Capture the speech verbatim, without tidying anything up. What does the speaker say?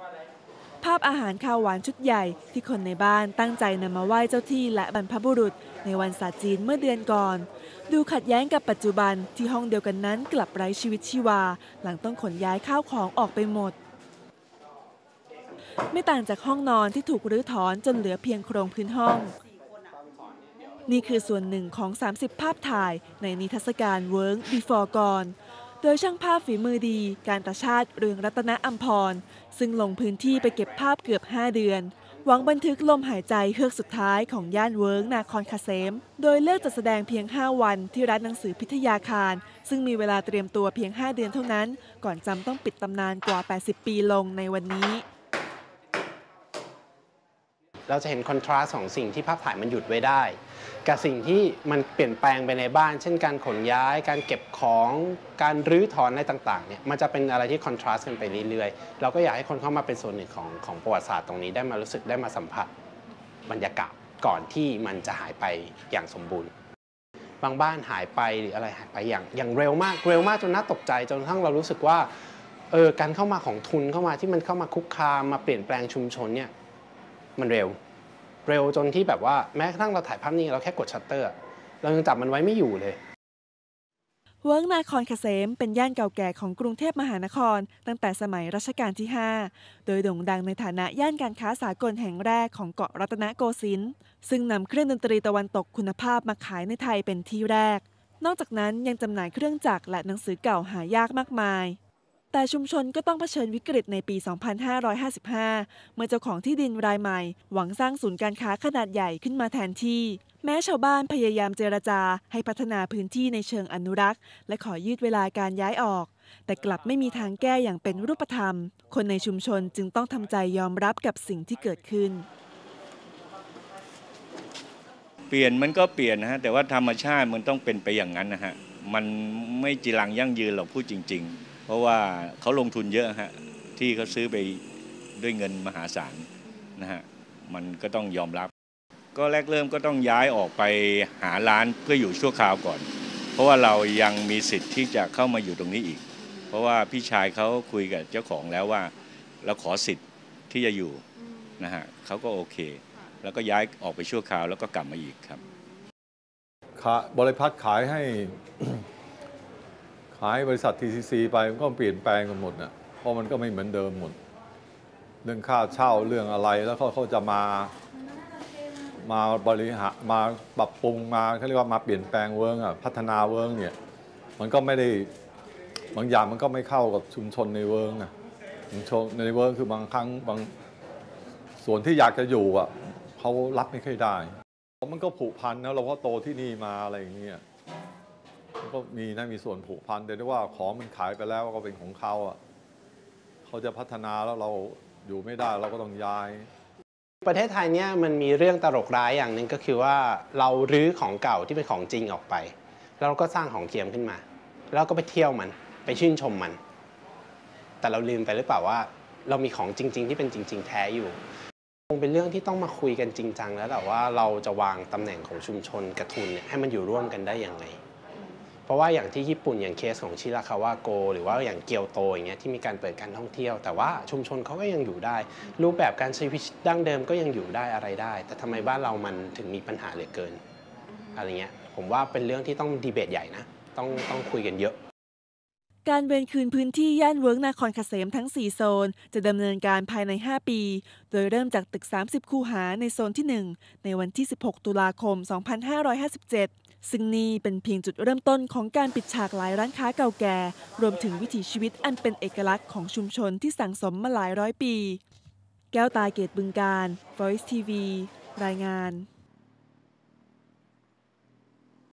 ภาพอาหารข้าวหวานชุดใหญ่ที่คนในบ้านตั้งใจนำมาไหว้เจ้าที่และบรรพบุรุษในวันศาสตร์จีนเมื่อเดือนก่อนดูขัดแย้งกับปัจจุบันที่ห้องเดียวกันนั้นกลับไร้ชีวิตชีวาหลังต้องขนย้ายข้าวของออกไปหมดไม่ต่างจากห้องนอนที่ถูกรื้อถอนจนเหลือเพียงโครงพื้นห้องนี่คือส่วนหนึ่งของสามสิบภาพถ่ายในนิทรรศการเวิร์ก Before Gone โดยช่างภาพฝีมือดีการตชาติเรืองรัตนอัมพรซึ่งลงพื้นที่ไปเก็บภาพเกือบห้าเดือนหวังบันทึกลมหายใจเฮือกสุดท้ายของย่านเวิร์กนาครคาเซมโดยเลือกจัดแสดงเพียงห้าวันที่ร้านหนังสือพิทยาคารซึ่งมีเวลาเตรียมตัวเพียงห้าเดือนเท่านั้นก่อนจำต้องปิดตำนานกว่าแปดสิบปีลงในวันนี้เราจะเห็นคอนทราสต์ของสิ่งที่ภาพถ่ายมันหยุดไว้ได้กับสิ่งที่มันเปลี่ยนแปลงไปในบ้านเช่นการขนย้ายการเก็บของการรื้อถอนอะไรต่างๆเนี่ยมันจะเป็นอะไรที่คอนทราสต์กันไปเรื่อยๆเราก็อยากให้คนเข้ามาเป็นส่วนหนึ่งของของประวัติศาสตร์ตรงนี้ได้มารู้สึกได้มาสัมผัสบรรยากาศก่อนที่มันจะหายไปอย่างสมบูรณ์บางบ้านหายไปหรืออะไรหายไปอย่างอย่างเร็วมากเร็วมากจนน่าตกใจจนกระทั่งเรารู้สึกว่าเออการเข้ามาของทุนเข้ามาที่มันเข้ามาคุกคามมาเปลี่ยนแปลงชุมชนเนี่ยมันเร็วเร็วจนที่แบบว่าแม้กระทั่งเราถ่ายภาพนี้เราแค่กดชัตเตอร์เรายังจับมันไว้ไม่อยู่เลยเวิร์กนาครคาเซมเป็นย่านเก่าแก่ของกรุงเทพมหานครตั้งแต่สมัยรัชกาลที่ห้าโดยโด่งดังในฐานะย่านการค้าสากลแห่งแรกของเกาะรัตนโกสินทร์ซึ่งนำเครื่องดนตรีตะวันตกคุณภาพมาขายในไทยเป็นที่แรกนอกจากนั้นยังจำหน่ายเครื่องจักรและหนังสือเก่าหายากมากมายแต่ชุมชนก็ต้องเผชิญวิกฤตในปี สองพันห้าร้อยห้าสิบห้า เมื่อเจ้าของที่ดินรายใหม่หวังสร้างศูนย์การค้าขนาดใหญ่ขึ้นมาแทนที่แม้ชาวบ้านพยายามเจรจาให้พัฒนาพื้นที่ในเชิงอนุรักษ์และขอยืดเวลาการย้ายออกแต่กลับไม่มีทางแก้อย่างเป็นรูปธรรมคนในชุมชนจึงต้องทำใจยอมรับกับสิ่งที่เกิดขึ้นเปลี่ยนมันก็เปลี่ยนนะฮะแต่ว่าธรรมชาติมันต้องเป็นไปอย่างนั้นนะฮะมันไม่จีรังยั่งยืนหรอกพูดจริงๆเพราะว่าเขาลงทุนเยอะฮะที่เขาซื้อไปด้วยเงินมหาศาลนะฮะมันก็ต้องยอมรับก็แรกเริ่มก็ต้องย้ายออกไปหาร้านเพื่ออยู่ชั่วคราวก่อนเพราะว่าเรายังมีสิทธิ์ที่จะเข้ามาอยู่ตรงนี้อีกเพราะว่าพี่ชายเขาคุยกับเจ้าของแล้วว่าเราขอสิทธิ์ที่จะอยู่นะฮะเขาก็โอเคแล้วก็ย้ายออกไปชั่วคราวแล้วก็กลับมาอีกครับบริพัตรขายให้ ขายบริษัท ที ซี ซี ไปมันก็เปลี่ยนแปลงกันหมดนะเพราะมันก็ไม่เหมือนเดิมหมดเรื่องค่าเช่าเรื่องอะไรแล้วเขาเขาจะมามาบริหารมาปรับปรุงมาเขาเรียกว่ามาเปลี่ยนแปลงเวิร์กอ่ะพัฒนาเวิร์กเนี่ยมันก็ไม่ได้บางอย่างมันก็ไม่เข้ากับชุมชนในเวิร์กอ่ะชุมชนในเวิร์กคือบางครั้งบางส่วนที่อยากจะอยู่อ่ะเขารับไม่ค่อยได้มันก็ผูกพันนะเราก็โตที่นี่มาอะไรอย่างเงี้ยก็มีนะมีส่วนผูกพันแต่ด้วยว่าของมันขายไปแล้วก็เป็นของเขาอ่ะเขาจะพัฒนาแล้วเราอยู่ไม่ได้เราก็ต้องย้ายประเทศไทยเนี่ยมันมีเรื่องตลกร้ายอย่างหนึ่งก็คือว่าเรารื้อของเก่าที่เป็นของจริงออกไปแล้วเราก็สร้างของเทียมขึ้นมาแล้วก็ไปเที่ยวมันไปชื่นชมมันแต่เราลืมไปหรือเปล่าว่าเรามีของจริงๆที่เป็นจริงๆแท้อยู่คงเป็นเรื่องที่ต้องมาคุยกันจริงจังแล้วแต่ว่าเราจะวางตำแหน่งของชุมชนกับทุนเนี่ยให้มันอยู่ร่วมกันได้อย่างไรเพราะว่าอย่างที่ญี่ปุ่นอย่างเคสของชิราคาวะโกหรือว่าอย่างเกียวโตอย่างเงี้ยที่มีการเปิดการท่องเที่ยวแต่ว่าชุมชนเขาก็ยังอยู่ได้รูปแบบการใช้ชีวิตดั้งเดิมก็ยังอยู่ได้อะไรได้แต่ทำไมบ้านเรามันถึงมีปัญหาเหลือเกินอะไรเงี้ยผมว่าเป็นเรื่องที่ต้องดีเบตใหญ่นะต้องต้องคุยกันเยอะการเวรคืนพื้นที่ย่านเวิร์กนาครคาเซมทั้งสี่โซนจะดำเนินการภายในห้าปีโดยเริ่มจากตึกสามสิบคูหาในโซนที่หนึ่งในวันที่สิบหกตุลาคมสองพันห้าร้อยห้าสิบเจ็ดซึ่งนี่เป็นเพียงจุดเริ่มต้นของการปิดฉากหลายร้านค้าเก่าแก่รวมถึงวิถีชีวิตอันเป็นเอกลักษณ์ของชุมชนที่สั่งสมมาหลายร้อยปีแก้วตาเกตบึงกาฬ Voice ที วี รายงาน